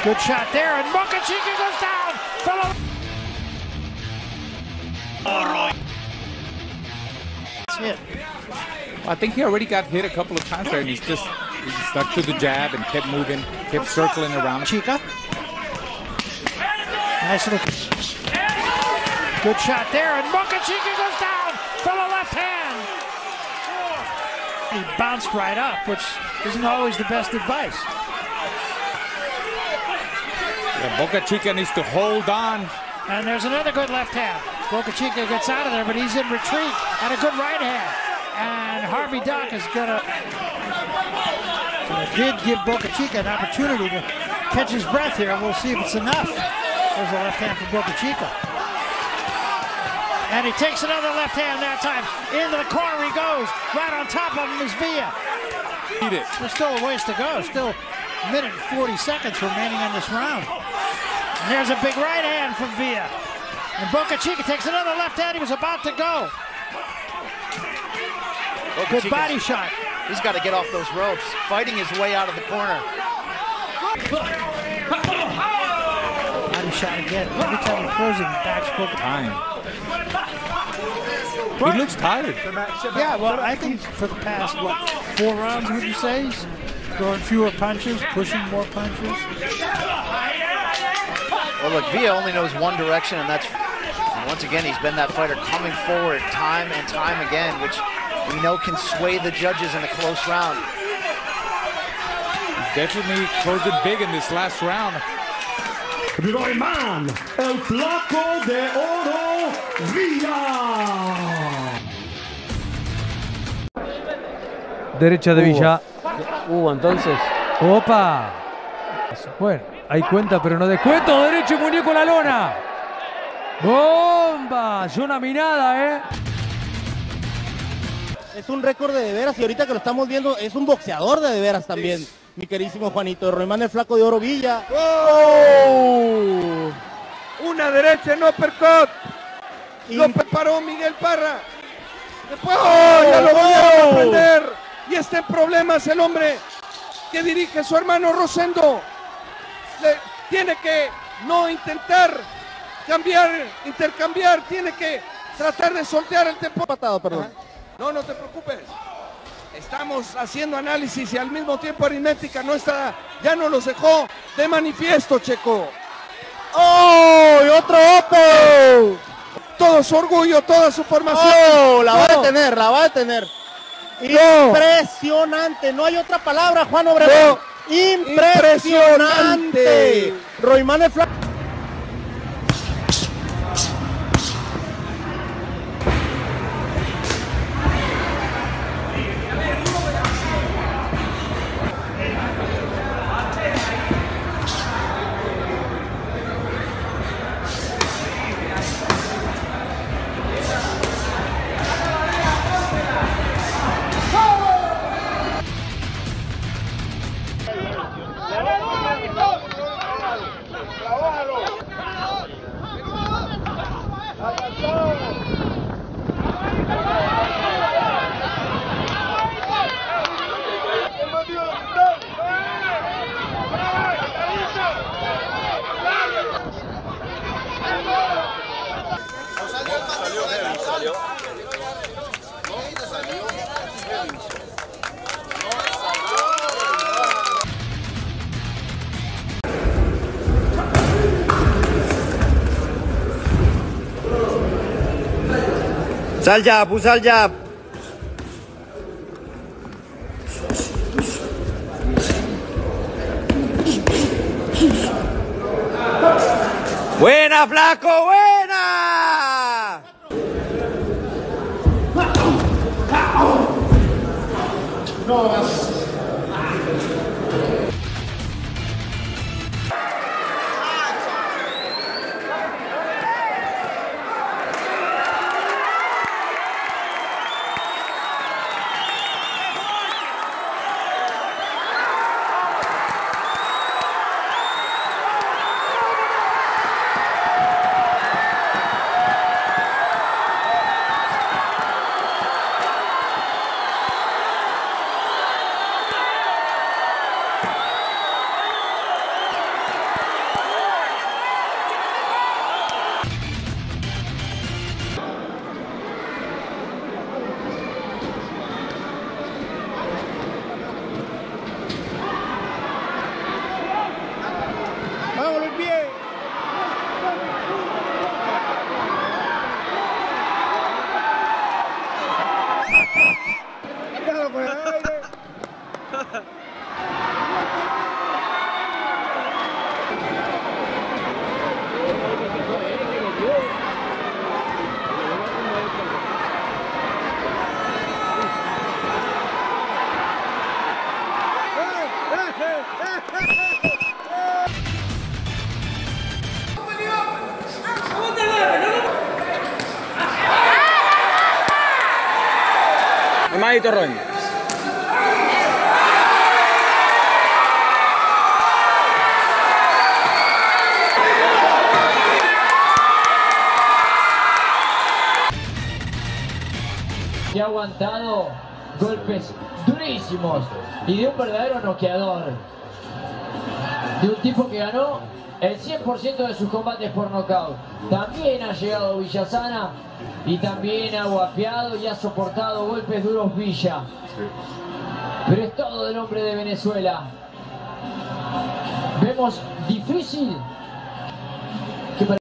Good shot there, and Boca Chica goes down. Hit. I think he already got hit a couple of times there, and he stuck to the jab and kept moving, kept circling around. Chica. Nice little good shot there, and Boca Chica goes down from the left hand. He bounced right up, which isn't always the best advice. Yeah, Boca Chica needs to hold on. And there's another good left hand. Boca Chica gets out of there, but he's in retreat, and a good right hand. And Harvey Dock is gonna. So it did give Boca Chica an opportunity to catch his breath here. We'll see if it's enough. There's a left hand for Boca Chica. And he takes another left hand that time. Into the corner he goes. Right on top of him is Villa. There's still a ways to go. Still a minute and 40 seconds remaining in this round. And there's a big right hand from Villa. And Boca Chica takes another left hand. He was about to go. Good body shot. He's got to get off those ropes. Fighting his way out of the corner. Body shot again. Every time he throws it, he backs Boca. Time. He looks tired. Yeah, well, I think for the past, 4 rounds, would you say? He's throwing fewer punches, pushing more punches. Well, look, Villa only knows one direction, and that's... And once again, he's been that fighter coming forward time and time again, which we know can sway the judges in a close round. He's definitely closed it big in this last round. Royman, el flaco de oro, Villa. Derecha de Villa. Entonces. Opa. Bueno, hay cuenta, pero no descuento. Derecho y muñeco en la lona. ¡Bomba! Zona minada, Es un récord de veras y ahorita que lo estamos viendo es un boxeador de veras también, mi queridísimo Juanito. Roymán el flaco de oro Villa. ¡Oh! Una derecha en uppercut. Lo preparó Miguel Parra. Después ya lo volvieron a prender. Y está en problemas el hombre que dirige su hermano Rosendo. Tiene que no intentar intercambiar, tiene que tratar de soltear el tempo. Patado, perdón. No te preocupes. Estamos haciendo análisis y al mismo tiempo aritmética no está, ya no los dejó de manifiesto, Checo. ¡Oh! ¡Y otro opo! Todo su orgullo, toda su formación. ¡Oh! La va a detener. Impresionante, no hay otra palabra, Juan Obregón. Impresionante. Roymán el flaco. Sal jab. Buena, flaco, buena. Juanito Ron. Que ha aguantado golpes durísimos y de un verdadero noqueador. De un tipo que ganó el 100% de sus combates por nocaut. También ha llegado Villasana y también ha guapeado y ha soportado golpes duros Villa. Pero es todo del hombre de Venezuela. Vemos difícil